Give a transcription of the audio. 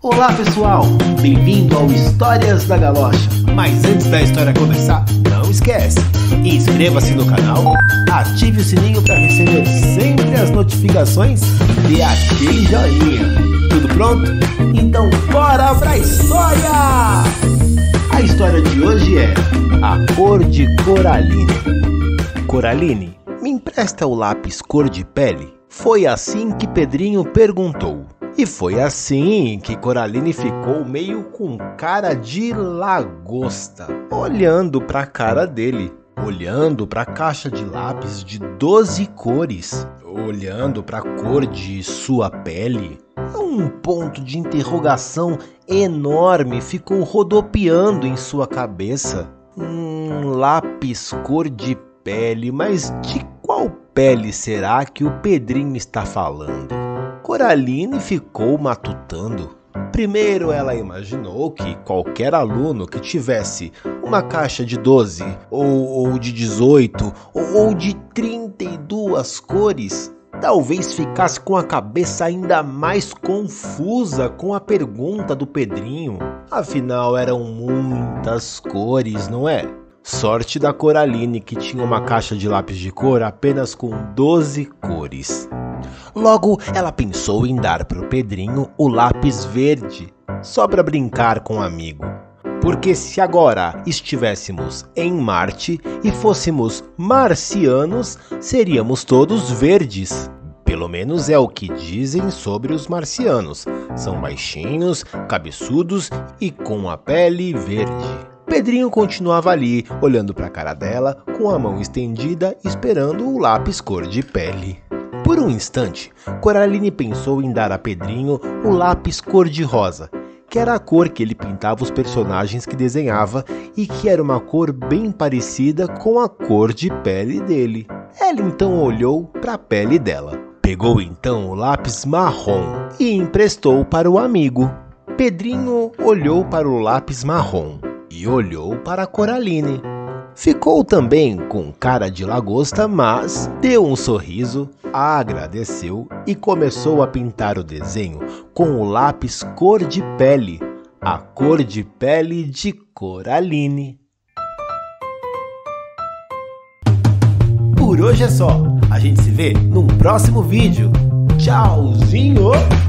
Olá pessoal, bem-vindo ao Histórias da Galocha. Mas antes da história começar, não esquece, inscreva-se no canal, ative o sininho para receber sempre as notificações e aquele joinha. Tudo pronto? Então bora pra história! A história de hoje é A Cor de Coraline. Coraline, me empresta o lápis cor de pele? Foi assim que Pedrinho perguntou. E foi assim que Coraline ficou meio com cara de lagosta, olhando para a cara dele, olhando para a caixa de lápis de 12 cores, olhando para a cor de sua pele. Um ponto de interrogação enorme ficou rodopiando em sua cabeça. Lápis cor de pele, mas de qual pele será que o Pedrinho está falando? Coraline ficou matutando. Primeiro ela imaginou que qualquer aluno que tivesse uma caixa de 12, ou de 18, ou de 32 cores, talvez ficasse com a cabeça ainda mais confusa com a pergunta do Pedrinho. Afinal, eram muitas cores, não é? Sorte da Coraline, que tinha uma caixa de lápis de cor apenas com 12 cores. Logo, ela pensou em dar para o Pedrinho o lápis verde, só para brincar com o amigo. Porque se agora estivéssemos em Marte e fôssemos marcianos, seríamos todos verdes. Pelo menos é o que dizem sobre os marcianos. São baixinhos, cabeçudos e com a pele verde. Pedrinho continuava ali, olhando para a cara dela, com a mão estendida, esperando o lápis cor de pele. Por um instante, Coraline pensou em dar a Pedrinho o lápis cor de rosa, que era a cor que ele pintava os personagens que desenhava e que era uma cor bem parecida com a cor de pele dele. Ela então olhou para a pele dela. Pegou então o lápis marrom e emprestou para o amigo. Pedrinho olhou para o lápis marrom e olhou para a Coraline. Ficou também com cara de lagosta, mas deu um sorriso, agradeceu e começou a pintar o desenho com o lápis cor de pele, a cor de pele de Coraline. Por hoje é só. A gente se vê num próximo vídeo. Tchauzinho!